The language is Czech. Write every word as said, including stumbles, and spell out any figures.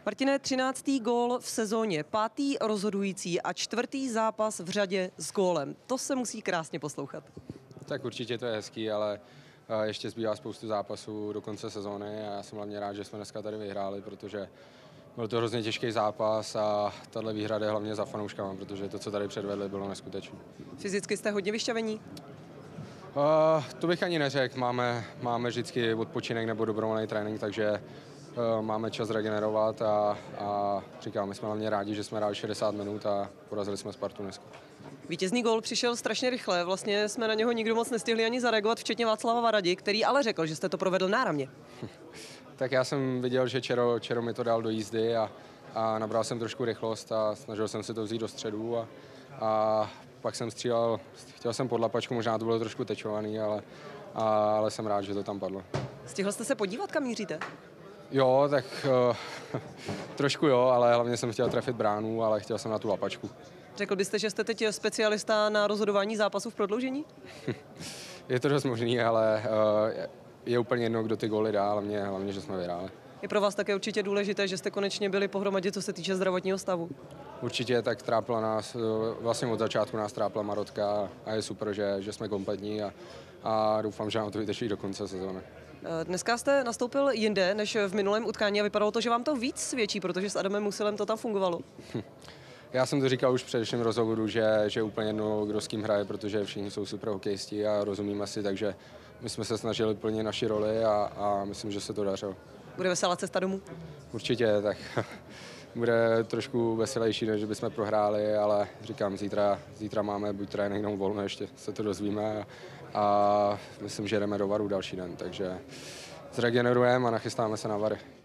Martine, třináctý gól v sezóně, pátý rozhodující a čtvrtý zápas v řadě s gólem. To se musí krásně poslouchat. Tak určitě to je hezký, ale ještě zbývá spoustu zápasů do konce sezóny a já jsem hlavně rád, že jsme dneska tady vyhráli, protože byl to hrozně těžký zápas a tahle výhra jde hlavně za fanouškama, protože to, co tady předvedli, bylo neskutečné. Fyzicky jste hodně vyšťavení? Uh, to bych ani neřekl, máme, máme vždycky odpočinek nebo dobrovolný trénink, takže uh, máme čas regenerovat a, a říkám, my jsme hlavně rádi, že jsme hráli šedesát minut a porazili jsme Spartu dneska. Vítězný gól přišel strašně rychle, vlastně jsme na něho nikdo moc nestihli ani zareagovat, včetně Václava Varadi, který ale řekl, že jste to provedl náramně. Tak já jsem viděl, že Čero, Čero mi to dal do jízdy a, a nabral jsem trošku rychlost a snažil jsem se to vzít do středu a, a pak jsem střílel, chtěl jsem pod lapačku, možná to bylo trošku tečovaný, ale, a, ale jsem rád, že to tam padlo. Stihl jste se podívat, kam míříte? Jo, tak uh, trošku jo, ale hlavně jsem chtěl trefit bránu, ale chtěl jsem na tu lapačku. Řekl byste, že jste teď specialista na rozhodování zápasů v prodloužení? Je to dost možný, ale uh, je úplně jedno, kdo ty góly dá, hlavně, hlavně, že jsme vyhráli. Je pro vás také určitě důležité, že jste konečně byli pohromadě, co se týče zdravotního stavu? Určitě, tak trápila nás, vlastně od začátku nás trápila Marotka a je super, že, že jsme kompletní a, a doufám, že nám to vydrží do konce sezóny. Dneska jste nastoupil jinde než v minulém utkání a vypadalo to, že vám to víc svědčí, protože s Adamem Musilem to tam fungovalo. Já jsem to říkal už v předešlém rozhovoru, že, že úplně jedno, kdo s kým hraje, protože všichni jsou super hokejisti a rozumíme si, takže my jsme se snažili plnit naši roli a, a myslím, že se to dařilo. Bude veselá cesta domů? Určitě, tak bude trošku veselější, než bychom prohráli, ale říkám, zítra, zítra máme buď trénink nebo volno, ještě se to dozvíme a, a myslím, že jdeme do Varu další den, takže zregenerujeme a nachystáme se na Vary.